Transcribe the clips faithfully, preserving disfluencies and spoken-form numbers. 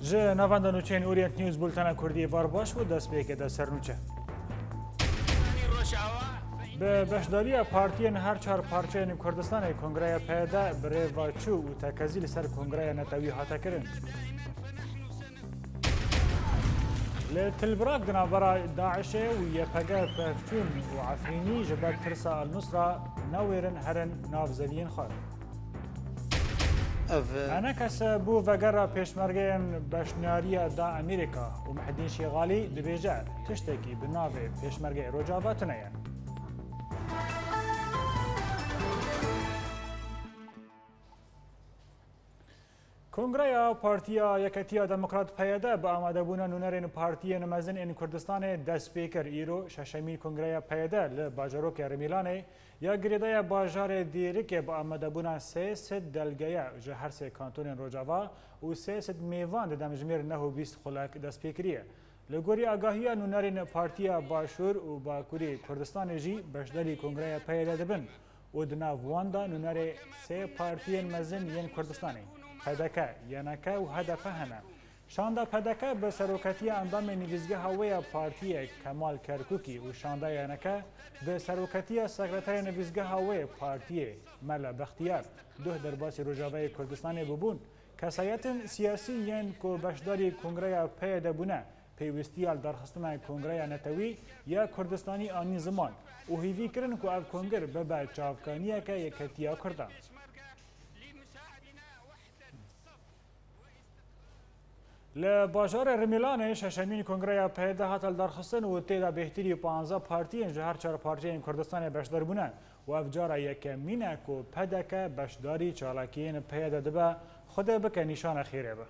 جه نوانده نوچین اورینت نیوز بولتن کردی وار باش و دست بیگه ده سر نوچه به بشداری پارتیین هر چهار پارچه کردستان کنگره پیدا بره واچو و تکزیل سر کنگره نتوی هاتا کرن لتلبراك دنابرا داعش ويبقى بفتون وعفريني جبت ترسا النصرة نويرن هرن نافزلين خار أنا كس بو فقرة بيشمرجين بشنارية دا أمريكا ومحدين شغالي دبيجا تشتكي بالنافي بيشمرجين رجاباتنا يعني کنگره پارتیا یکتیا دموکرات پیاده با آماده بودن نونرین پارتی نمازن این کردستان دست پیکر ایرو ششمی کنگره پیاده ل باجروک رمیلانه یا گریده باجار دیری که با آماده بودن سه ست دلگیه جهر سه کانتون روجاوا و سه ست میوان دمجمیر نه و بیست خلاق دست پیکریه لگوری آگاهی نونرین پارتیا باشور و باکوری کردستان جی بشدلی کنگره پیاده دبن و دناواندا نونر سه پارتی مزن ین کردستانی پدکه ینکه و هدفه هنه شانده پدکه به سروکتی اندام نویزگه هوای پارتی کمال کرکوکی و شانده ینکه به سروکتی سکرتر نویزگه هوای پارتی ملا بختیار دو درباسی روجاوه کردستان ببون کسایت سیاسی ین که بشداری کنگره پیده بونه پیوستیال درخستان کنگره نتوی یا کردستانی آنی زمان و هیوی کرن که اف کنگر ببه چاوکانیه که یکتیا کردن لباجار رمیلان ششمین کنگره پیدا هاتل درخستن و تیدا بهتری پانزده پارتی جهر چهار پارتی کردستان بشدار بونن و افجار یکمینه که پدک بشداری چالاکیین پیدا دبه خود بکه نشان خیره به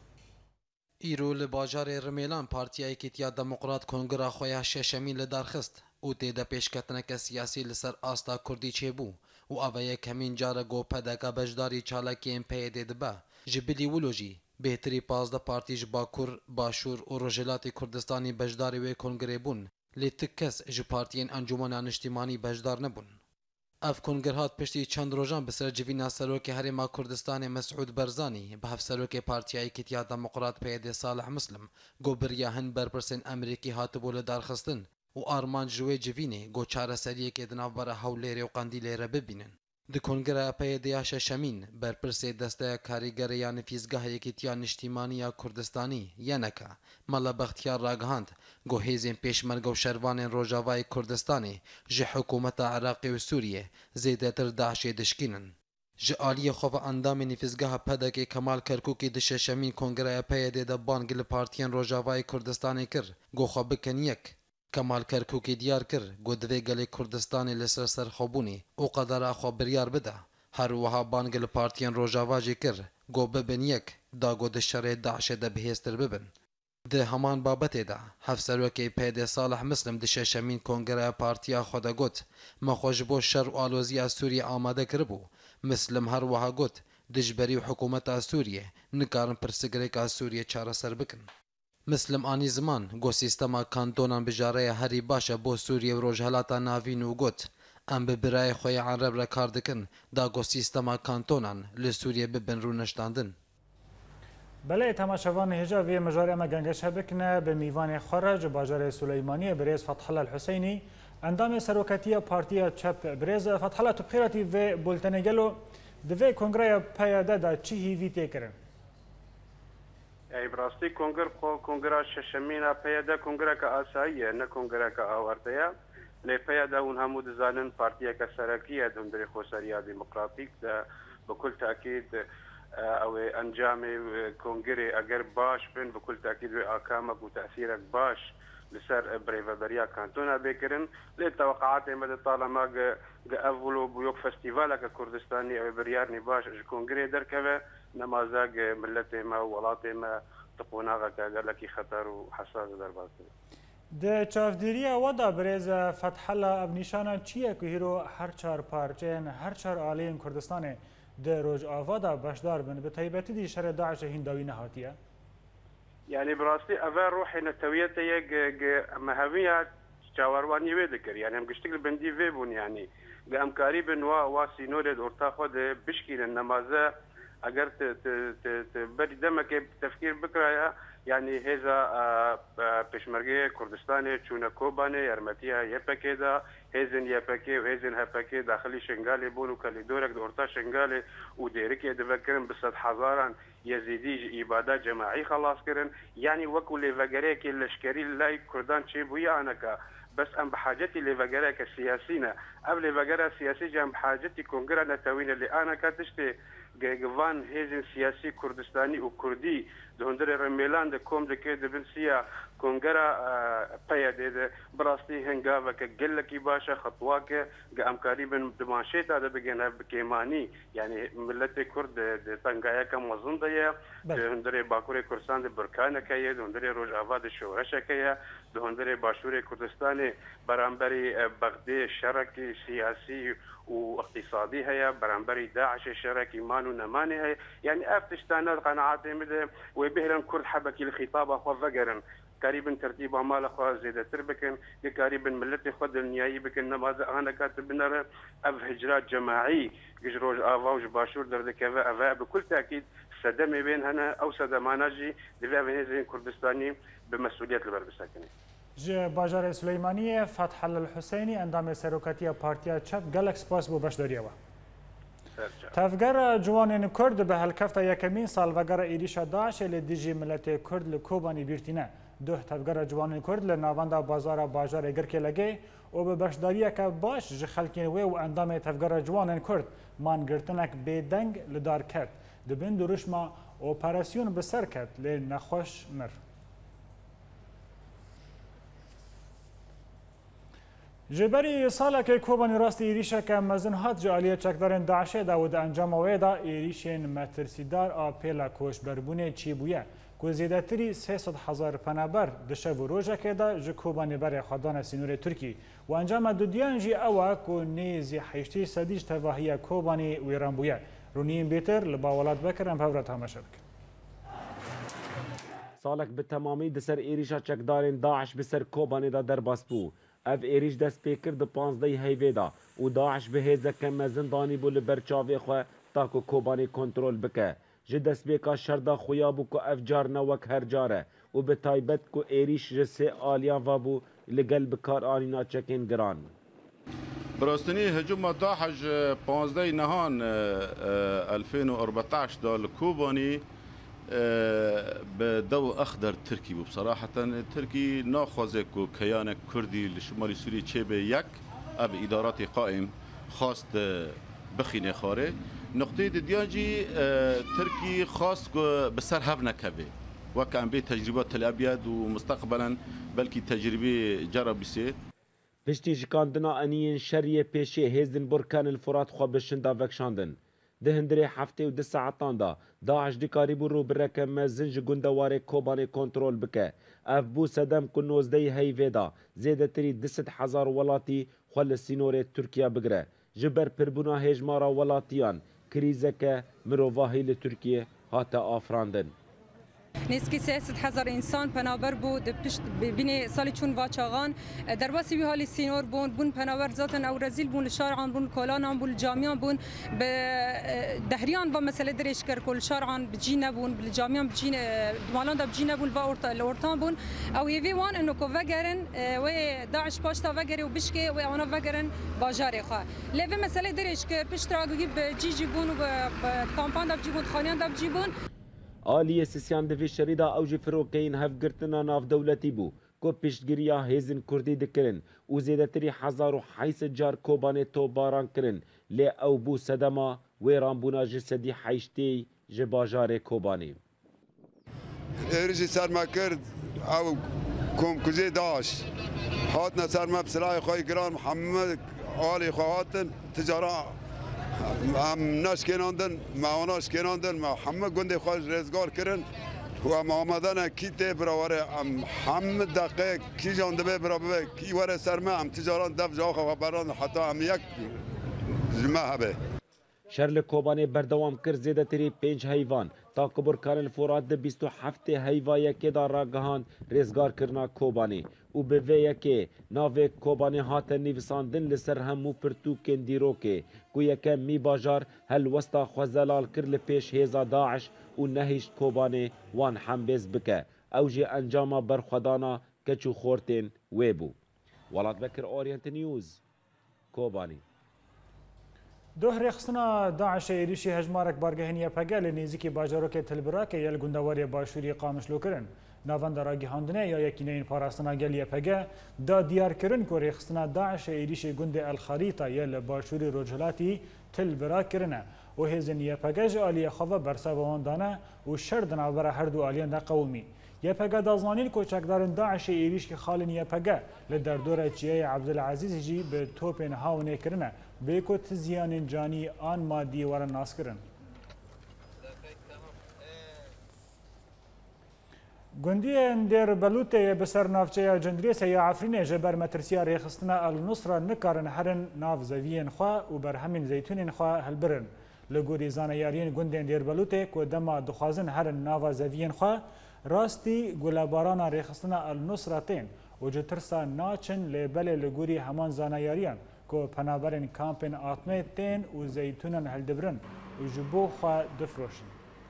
ایرو لباجار رمیلان پارتی یکتیا دموکرات کنگره خواه ششمین لدرخست و تیدا پیشکتنک سیاسی لسر آستا کردی چه بو و اوه یکمین جاره گو پدک بشداری چالاکیین پیدا دبه جبلی ولوجی بهتری پازده پارتیج باکور باشور و روجلات کردستانی بجداری و کنگره بون لی تک کس جو پارتین انجمن انشتیمانی بجدار نبون. اف کنگرهات پشتی چند روزان بسر جوینا سروک هرما کردستان مسعود برزانی به هف سروک پارتیای کتیا دموکرات پیاده صالح مسلم گوبریا هن برپرسن امریکی هاتبو لدارخستن و آرمان جوی جوینه گو چاره سریه که دناو بره هولیر و قندیلیر ببینن. د کنگره پیاده ششمین برپرسی دسته کاریگر یا نفیزگاه یکیتیا نشتیمانی کردستانی ینکه ملا بختیار راگهاند گو هیزین پیشمرگ و شروان روجاوای کردستانی جه حکومت عراقی و سوریه زیده تر داعش دشکینن. جه آلی خوف اندام نفیزگاه پدک کمال کرکوکی د ششمین کنگره پیاده د بانگل پارتین روجاوای کردستانی کر گو خواب بکن یک کمال کرکوکی دیار کر گودوی گلی کردستانی لسر سرخوبونی او قدر اخوا بریار بده هر وها بانگل پارتین روجاواجی کر گو ببن یک دا گود شر داعش ده بهستر ببن ده همان بابت ده هف سروکی پیده صالح مسلم ده ششمین کنگره پارتیا خدا گوت مخوش بو شر و آلوزی سوریه آماده کربو مسلم هر وها گوت دجبری و حکومت سوریه نکارن پرسگریک سوریه چاره سر بکن مسلم آنی زمان گو سیستما کانتونان بجاره هری باشه بو سوریه و روجهلاتا ناوین و گوت ام به برای خوی عرب را کار دکن دا گو سیستما کانتونان لسوریه ببن رو نشتاندن بله تماشاوان هجا وی مجاری اما گنگش بکنه به میوان خارج باجار سلیمانی بریز فتح الله الحسینی اندام سروکتی پارتی چپ بریز فتح الله تو بخیراتی و بولتنگلو دوی کنگره پیاده دا چی هیوی تیکرن ای براستی کنگر خو کنگره ششمینا پیاده کنگره که آساییه نه کنگره که آوردهیه لی پیاده اون همو دزانن پارتیه که سرکیه دم در خوصریا دموکراتیک ده بکل تأکید او انجام کنگره اگر باش بین بکل تأکید و آکامک و تأثیرک باش لسر بريفابريا كانتونا بكرن للتوقعات مدى طالما اولو بيوك فستيفالا كردستاني او بريارني باش كونغري دركبه نمازاج ملتي ما ولاتي ما تقوناغا كالكي خطر وحساس دربات د چافدیری ودا بریز فتح الله ابنیشان چیه که هیرو هر چهار پارچین هر چهار آلین کردستان د روج آوادا باشدار بن به طیبتی دی شر داعش هنداوی نهاتیه يعني براستي أفا روحي نتويته يج مهوية شاورواني وذكر يعني هم قشتغل بندي فيبون يعني قام قريبا وا واسينورد أرتاخد بشكل النمازة اگر بری دمك تفكير بكره يعني هذا بشمرجه كردستان چون كوبانه يرمتيها يبكيدا هزن يبكي وهزن هبكي داخلي شنغالي بونو كاليدورك دورتا شنغالي وديركي دفكرن بصد حزاران يزيدي عبادات جماعي خلاص كرن يعني وكو لفقريك الاشكري لاي كردان شيبويا انك بس ام بحاجتي لفقريك السياسينا قبل فقرا سياسي جام بحاجتي كونغرا نتاوين اللي انا كاتشتي جيغفان هيزن سياسي كردستاني وكردي دهندر رميلان ده كوم ده كده بنسيا كونغرا بيد براستي هنگاوه كجلكي باشا خطواك قام قريبا دماشيتا ده بجينا بكيماني يعني ملت كرد تنگايا كم وزن ده دهندر باكوري كردستان ده بركانه كيه دهندر روجاوا ده شورشه كيه دهندر باشور كردستاني برانبري بغداد شركي سياسي واقتصادي هي برانبري داعش الشركي مانو نماني هي يعني افتشتانات قناعاتي مده وبهرن كرد حبكي الخطابه وفقرن قريبا ترتيبها مال اخوة زيادة تربكن قريبا ملتي خد النيايي بكن نماذا انا كاتب نرى اف هجرات جماعي جروج افاوج باشور در كذا افا بكل تاكيد صدمه بين هنا او صدماناجي دفاع بين كردستاني بمسؤوليه البلد الساكنه ج باجار سليمانيه فتح الله الحسيني اندام سروكاتيه بارتيا چپ گالکس پاس بو بشداریوا تفگر جوانین کرد به هلکفتا یکمین سال وگر ایریشا داعش لدیجی ملت کرد لکوبانی بیرتینه ده تفگر جوانین کرد لناواندا بازار باجار گرکی لگی و به بشداریه که باش ج خلکین وی و اندام تفگر جوانین کرد مان گرتنک بیدنگ لدار کرد دبین دروشما اپراسیون بسر کرد لنخوش مر جبری سالا که کوبانی راستی ایریشه که مزن هات جالیه چکدارن داعشه داود انجام ویدا ایریشین مترسیدار آپیلا کوش بربونه چی بویه که زیادتری سیصد هزار پنابر دشه و روژه که دا جه کوبانی بر خدان سینور ترکی و انجام دو دیان جی اوه که نیزی حیشتی سدیج تواهی کوبانی ویران بویه رونیم بیتر لباولات بکرم پورت همشه بکر سالک به تمامی دسر ایریشه چکدارن داعش بسر کوبانی دا در باس بو اف ایریش دست پیکر ده پانزده هیوه دا و داعش به هیزه کم زندانی بو لبرچاوی خواه تا که کوبانی کنترول بکه جه دست بیکا شردا خویا بو که اف جار نوک هر جاره و به تایبت که ایریش جسه آلیان و بو لگل بکار آنینا چکین گران براستنی هجوم داعش پانزده نهان ألفين وأربعة عشر دا لكوباني بدو أخضر تركي بصراحة تركي ناخذ كيان كردي لشمال سوريا تشيب يك أب إدارات قائم خاص بخينة خاري نقطة دياجي تركي خاص بسر هفنا كبي وكان بي تجربات الأبيض ومستقبلا بلكي تجربة جرب بسي پشتی جکاندنا انین شریه پیشی هیزن برکان الفرات خواه بشندا وکشاندن ده هندره هفته و ده ساعتان دا داعش دیکاری بو رو برکم زنج گندواره کوبانی کنترول بکه اف بو سدم که نوزده هیوه دا زیده تری دست هزار ولاتی خواه سینور ترکیه بگره جبر پربونا هجمارا ولاتیان کریزه که مروواهی لترکیه هاتا آفراندن نسکی سیاست هزار انسان پنابر بود پشت بین سالی چون واچاغان در واسی حالی سینور بون بون پنابر ذاتن او رزیل بون شارعان بون کلانان بون جامیان بون به دهریان و مسئله درش کر کل شارعان بجینه بون بالجامیان بجینه مالان دب جینه بون و اورتان بون او یوی وان انو کو وگرن و داعش پاشتا وگری و بشکه و اونا وگرن باجار خو لوی مسئله درش کر پشت راگی بجیجی بون و کامپان دب جیبون خانیان دب جیبون آلیه سیسیان دوی شریدا اوجی فروکین هفگرتنا ناف دولتی بو کو پشتگیریا هیزن کردی دکرن و زیدتری هزار و حیث جار کوبانه تو باران کرن لی او بو سدما ویران بونا جسدی حیشتی جباجار کوبانه ایرجی سرما کرد او کم کزی داش هاتنا سرما بسلاح خواهی گران محمد آلی خواهاتن تجارا هم ناش کناندن معاناش کناندن ما همه گنده خواهش رزگار کرن و ما آمدن کی ته براوره هم همه دقیق کی جانده به برابه کی وره سرمه هم تجاران دف جا خبران حتی هم یک جمعه هبه شرل کوبانی بردوام کرد زیده تری پنج حیوان تا که برکان الفرات ده بیست و هفت حیوایه که دار را گهاند رزگار کرنا کوبانی و به ویکه ناوی کوبانی هاتن نیویساندن لسر همو پرتوکن دیروکه گو یکم می باجار هل وستا خوزلال کر لپیش هیزا داعش و نهیشت کوبانی وان حمبیز بکه او جی انجام برخودانا کچو خورتین ویبو. ولاد بکر اورینت نیوز کوبانی. دوه رخصنا داعش ایریشی هجمارک بارگهنیه پگل نیزیکی باجاروک تلبراکه یل گندواری باشوری قامشلو کرن. ناوند راگی هاندنه یا یکی نین پاراستنا گلیه پگه دا دیار کرن که رخصنا داعش ایریشی گند الخریطه یل باشوری رجلاتی تلبرا کرنه و هزنیه پگه جالیه خواه برسا واندانه و شردن عبر هر دو آلیان دا قومی. یه پگه دازانین کوچکدارن داعش ایریش که خالن یه پگه لدر دوره چیه عبدالعزیز جی به توپین هاونه کرنه بیکو تزیان جانی آن مادی ورن ناس کرن. گندی در بلوطه بسر نافچه جندریس یا عفرین جبر مترسیا ریخستنا النصر نکارن هرن ناف زوین خواه و بر همین زیتونین خواه هلبرن. لگوری زانیارین گندین در بلوطه که دما دخوازن هرن ناف زوین خواه راستی گلابارانا ریخستنا النصرتین و جترسا ناچن لیبل لگوری همان زانیاریان که پنابرین کامپین آتمه تین و زیتونن هلدبرن و جبو خواه دفروشن.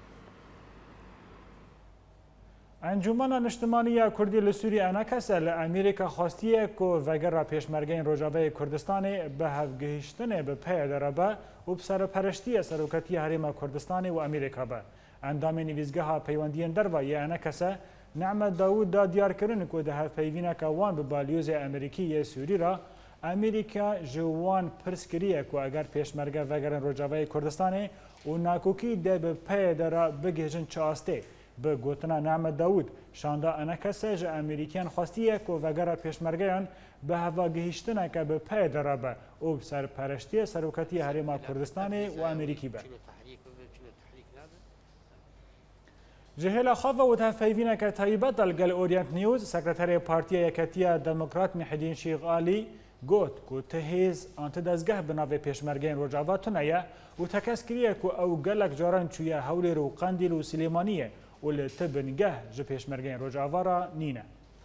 انجمن اجتماعی کردی لسوری انکسه لامریکا خواستیه که وگر را پیشمرگین روجاوه کردستان به هفگهشتن به پی دربه و بسر پرشتی سروکتی حریم کردستان و امریکا به. اندام نویزگاه پیوندین در و یه انکسه نعمت داود دا دیار کرن که ده هف پیوینه که وان به بالیوز امریکی سوری را امریکا جوان پرس کریه که اگر پیشمرگه وگرن روجاوه کردستان و ناکوکی ده به پی در بگهجن چاسته. به گوتنا نعمت داود شاندا انکسه جه امریکیان خواستیه که وگر پیشمرگیان به هوا گهیشتنه که به پی درابه او سر پرشتی سروکتی حریم کردستان و امریکی به. جهیل خواه و تفیوینه که تایبت الگل اورینت نیوز سکرتر پارتی یکتیه دموکرات محدین شیخ آلی گوت که تهیز آنت دزگه بناوی پیشمرگین روجاوه تنیه و تکس کریه که او گلک جاران چویه حولی رو قندیل و سلیمانیه و لتبنگه جه پیشمرگین روجاوه را نینه.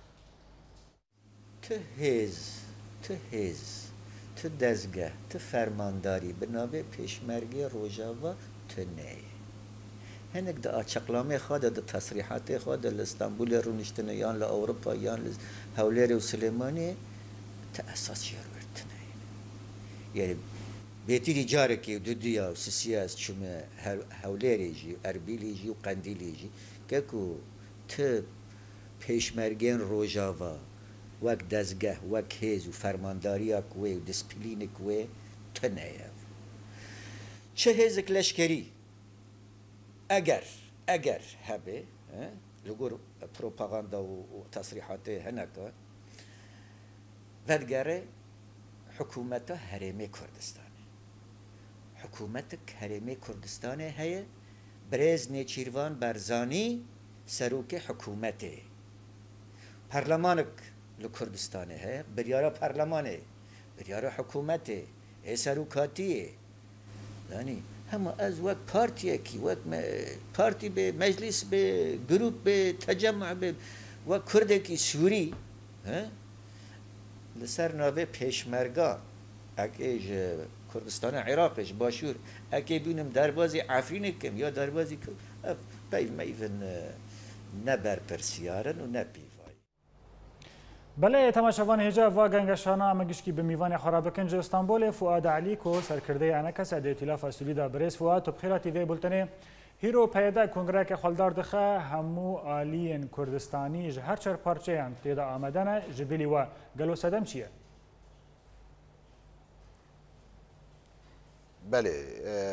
تهیز تهیز تو دزگه تو فرمانداری بناوی پیشمرگی روجاوه تنیه. هنگ دا اچقلامه خواه دا تصریحات خواه دا استانبول رونشتنه یان لأوروپا یان لحولیر و سلیمانی تا اساس یار ورتنه یعنی بیتیری جاره که دو دیا و سیاست چومه حولیری جی و اربیلی جی و قندیلی جی که که تا پیشمرگین روجاوا وک دزگه وک هیز و فرمانداری کوه و دسپلین کوه تنه چه هیزک لشکری اگر اگر هبه لگور پروپاگاندا و تصریحات هنکا ودگره حکومت هرمی کردستان حکومت هرمی کردستان هی برز نیچیروان برزانی سروک حکومته پارلمانک لکردستان هی بریارا پارلمانه بریارا حکومته ای سروکاتیه یعنی همه از وقت پارتیه کی وقت پارتی به مجلس به گروپ به تجمع به وقت کرده کی سوری لسر ناوه پیشمرگا اگه کردستان عراقش باشور اگه بینم دروازی عفرین کم یا دروازی کم باید ما ایون نبر پرسیارن و نبیوای بله تماشاوان هجا و گنگشانا امگشکی به میوان خرابکنج استانبول فؤاد علی کو سرکرده انکس د ائتلاف سولیدا برس فؤاد تو بخیراتی وی بولتنه هیرو پیدا کنگره که خالدار دخه همو آلین کردستانی هر چر پارچه هم تیدا آمدن جبلی و گلو صدم چیه؟ بله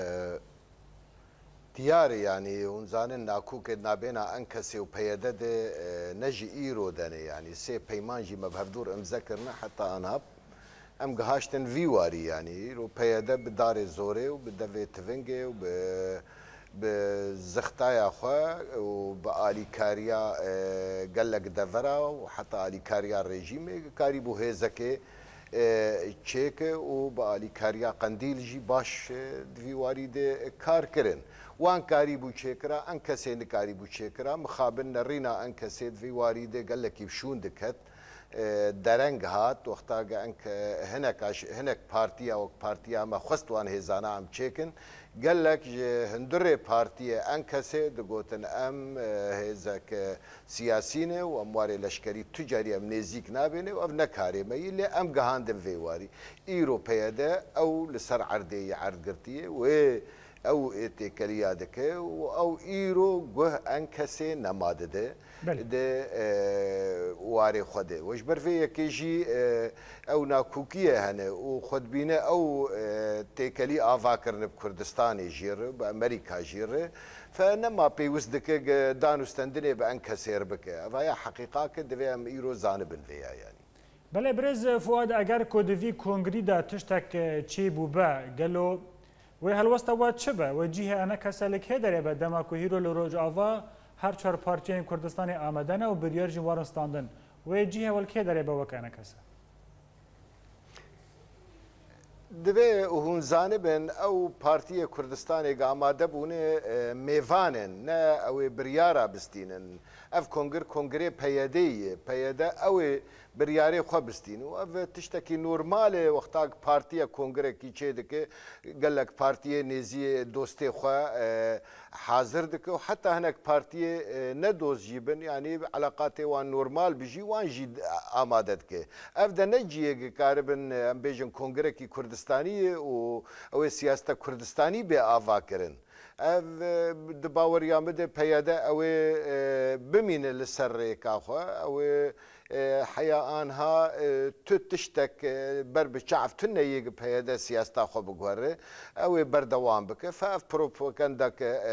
دیاره یعنی اون زانن ناکوک نابینا انکسی و پیدا ده نجی ایرو دنه یعنی سه پیمانجی مبهردور امذکرنا حتی اناب ام گهاشتن ویواری یعنی رو پیدا بدار زوره و بدوی تونگه و به زختای خواه و به آلیکاریا گلک دورا و حتی آلیکاریا رژیم کاری بو هزکه چیک و با آلیکاریا قندیل جی باش دویواری ده کار کرن وان کاری بو چیکرا ان کسی نکاری بو چیکرا مخابن نرینا ان کسی دویواری ده گلکی بشون دکت درنگ هات وقتا انك هناك هناك بارتيا او بارتيا ما خستوان هزانا ام تشيكن قال لك هندري بارتيا انكسي دقوتن ام هزاك سياسيين وامواري لشكري تجاري ام نزيك نابيني واف نكاري ما يلي ام قهاندن فيواري ايروبيا ده او لسر عردي عرض قرتيه و او اتكاليا دك او ايرو جه انكسي نماده ده ده واري خده وش برفي كيجي او ناكوكيه هنا وخد بينا او تكالي افاكرن بكردستان جير بامريكا جير فنما بيوسدك دانو ستندني بانكسير بك فهي حقيقه كده ام ايرو زانب فيها يعني بله برز فؤاد اگر کودوی کنگری دا تشتک چی بوبا گلو و هلوستا واد چبه و جیه انا کسالک هدره به دما کو هیرو لروج آوا هر چهار پارچین کردستان آمدنه و بریار جوارن ستاندن و جیه ول که داره به وکانه کسا دوی هون زانبن او پارتی کردستان آماده بونه میوانن نه او بریارا بستینن اف کنگر کنگره پیاده پیاده او بریاره خو بستین و اف تشتکی نورمال وقتا پارتی کنگره کی چه دکه گلک پارتی نزی دوستی خو حاضر دکه و حتی هناك پارتی ندوز جیبن یعنی علاقات وان نورمال بجی وان جید آماده دکه اف ده نجیه کاربن ام بیجن کنگره کی کردستانی و او سیاست کردستانی به آوا کرن اف دباور یامده پیاده او بمین لسر کاخوا او حيا انها تشتك برب شعف تنا يجي بهذا سياسة خو بقوره او بردوام بك فاف بروباغندا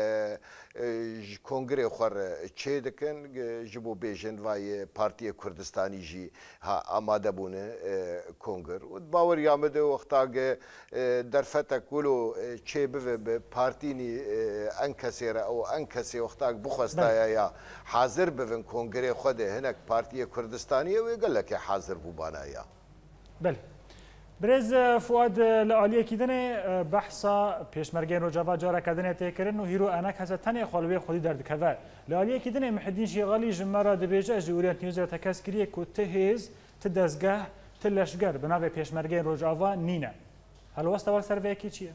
كونغري خور تشيدكن جبو بيجن واي بارتي كردستاني جي ها اماده بونه كونغر وباور يامد وقتا درفتك كلو تشي بارتيني انكسيره او انكسي وقتا بخستا يا حاضر بفن كونغري خود هناك بارتي كردستانيه ويقول لك حاضر بوبانايا بله برز فؤاد لعالیه کدنه بحثا پیشمرگین رو جواب جاره کدنه تکرن و هیرو انک هست تنه خالوی خودی درد کذا لعالیه کدنه محدین شغالی جمرا دبیجه جوریت نیوز را تکس کریه که تهز تدزگاه تلشگر بنابه پیشمرگین رو جواب نینه هل واسطه وال سر ویکی چیه؟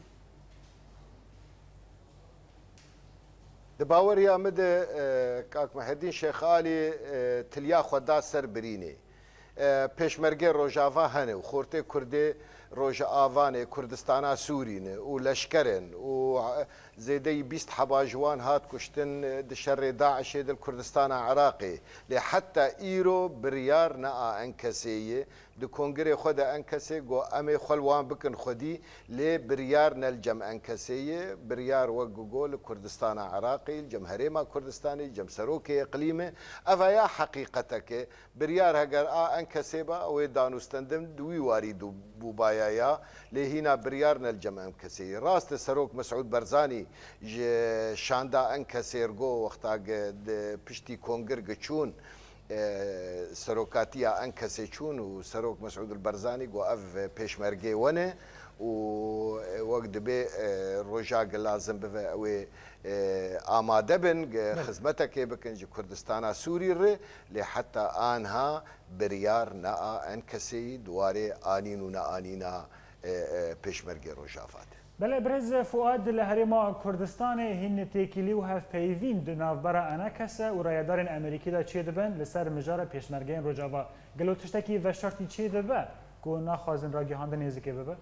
دباور یا مده کاک محدین شیخالی تلیا خدا سر برینه پیشمرگی روجاوا هنه و خورته کرده روج آوان کردستان سورین و لشکرن و زیده بیست حباجوان هات کشتن دشر داعش دل کردستان عراقی لحتى ایرو بریار نا انکسیه دو کنگره خود انکسی گو امی خلوان بکن خودی لی بریار نلجم انکسیه بریار وگو گول کردستان عراقی الجم هریما کردستانی جم سروکی اقلیمه اویا حقیقتک بریار هگر آ انکسی با او دانوستندم دوی واری دو بوبایا لی هینا بریار نلجم انکسی راست سروک مسعود برزانی شاندا انکسیر گو وقتا پشتی کنگر گچون سروکاتیا انکسی چون و سروک مسعود البرزانی گو اف پیشمرگی ونه و وقت به روجاق لازم به او آماده بن خدمتك بكن كردستان سوري ر لحتى آنها بريار نا انكسي دواري آنين ونا آنينا پیشمرگی روجافات بله برز فؤاد لهرما کردستان هن تکیلی و هف پیوین دو نافبرا انا کسه و رایدارن امریکی دا چی دبن لسر مجار پیشمرگین روجاوا گلو تشتکی و شرطی چی دبه که نخوازن را گیهانده نیزکه ببه؟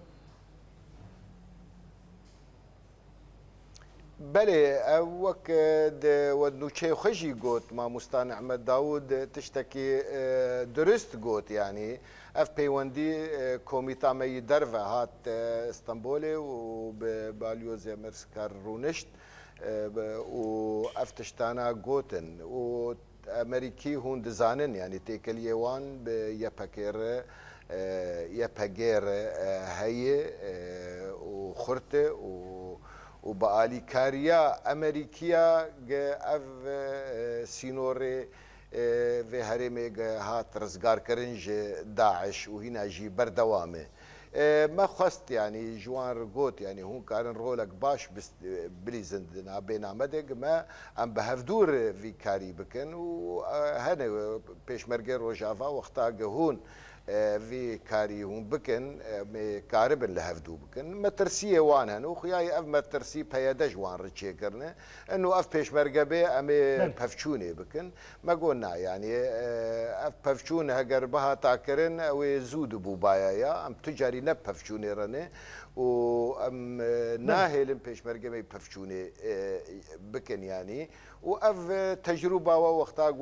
بله وك ودنوشي خجي قوت ما مستان احمد داود تشتكي درست قوت يعني اف بيوندي كوميتا مي درفا هات اسطنبولي وباليوز مرسكار رونشت و افتشتانا قوتن و امريكي هون دزانن يعني تيكل يوان بيباكير يباكير هي وخرته و وبالي كاريا امريكيا اف سينوري في هرمي هات رزقار كرنج داعش وهنا جي بردوامه ما خواست يعني جوان رقوت يعني هون كان رولك باش بلي زندنا بين عمدك ما ام بهفدور في كاري بكن وهنا بيش مرقي روجافا وقتا هون في كاري هون بكن كاربن لهفدو بكن ما ترسيه وان هنو خياي اف ما ترسي بيادا جوان رتشي كرنا انه اف بيش مرقي بي امي بفشوني بكن ما قلنا يعني اف بفشون هجر بها تاكرن او زود بوبايا يا ام تجاري نب بفشوني رنه و ام ناهل بيش مرقي بي بفشوني بكن يعني واف تجربه ووقتا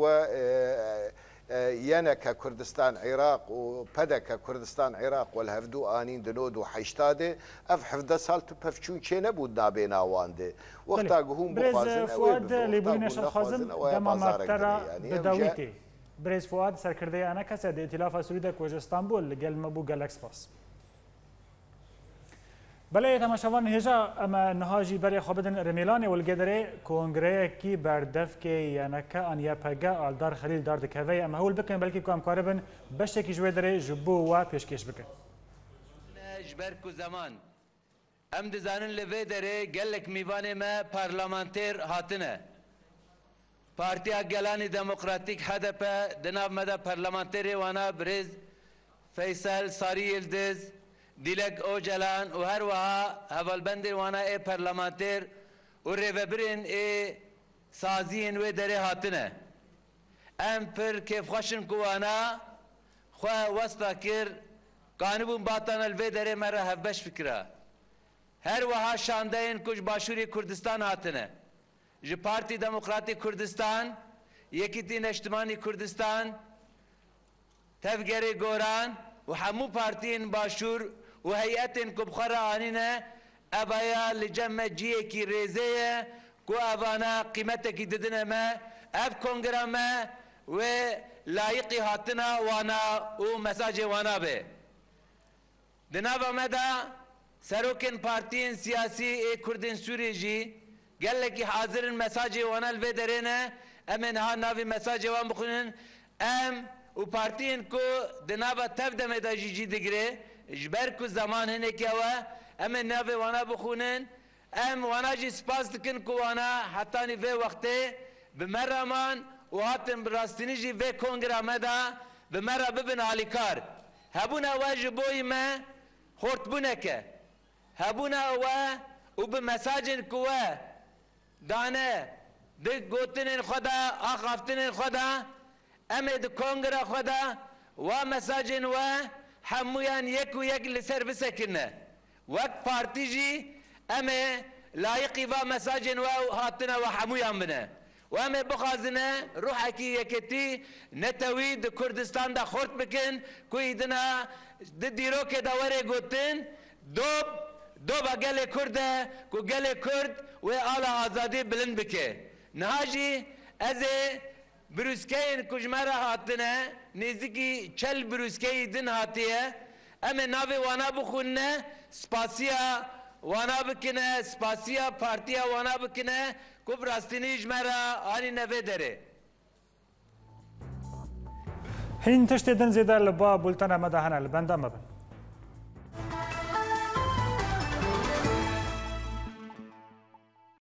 يانا ككردستان عراق وبدا ككردستان عراق والهفدو انين دنود وحيشتاده اف حفظ سال تبفشون شي نبود نابينا وانده وقتا هم بخازن فؤاد ليبولين شخازن دما مقترا بدويتي بريز فؤاد سركرده انا كسد ائتلاف سوريدا كوج اسطنبول قال مبو جالاكس باس بله تماشاوان هجا اما نهاجی برای خوابدن رمیلان والقدره کنگره کی بردف که یانکا انیا پگا آلدار خلیل دار دکوی اما هول بکن بلکی کام کاربن بشه کی جوی داره جبو و پیشکش بکن. جبرکو زمان ام دزانن لوی داره گلک میوان ما پارلمانتر هاتنه. پارتیا گلانی دموکراتیک هدف دناب مدا پارلمانتری وانا برز فیصل ساری یلدز دیلک اوجلان و هر وها هوالبندر وانا ای پارلمانتر و ریوبرین ای سازین و دره هاتنه ام پر کیف خوشن کوانا خواه وستا کر قانبون باتان الوی دره مرا هفبش فکره هر وها شانده این کش باشوری کردستان هاتنه جی پارتی دموکراتی کردستان یکی تین اجتماعی کردستان تفگری گوران و همو پارتین باشور و هیئتین که بخار آنینه ابایا لجمع جیه کی ریزه کو ابانا قیمت کی ددنه ما اب کنگره ما و لایقی هاتنا وانا و مساج وانا به دناب مدا سروکن پارتین سیاسی ای کردین سوری جی قال لك حاضر المساج وانا الفيدرينا امن ها نافي مساج وان بخونن ام وبارتين كو دنابا تبدا مدا جي دغري جبركو زمان هنا كوا امن نافي وانا بخونن ام وانا جي سباس تكن كو وانا حتى ني في وقته بمرمان وهاتم براستني جي في كونغرا مدا بمره ببن على كار هبونا واجبوي ما خورتبونك هبونا و وبمساجن كوا دانه ده گوتن خدا آخافتن خدا امد کنگره خدا و مساجن و همویان یک و یک لسر بسکنه وقت پارتی جی امه لایقی و مساجن و هاتنه و همویان بنه و امه بخازنه روح کی یکتی نتوی ده کردستان ده خورد بکن کوی دنا ده دیرو که دواره گوتن دوب دوبا گل کرده کو گل کرد و آلا آزادی بلند بکه نهاجی از بروسکین کجمره هاتنه نزدیکی چل بروسکی دن هاتیه اما ناوی وانا بخونه سپاسیا وانا بکنه سپاسیا پارتیا وانا بکنه کو براستینی جمره آنی نوه داره هین تشتی دن زیده لبا بولتن مدهنه لبنده مبن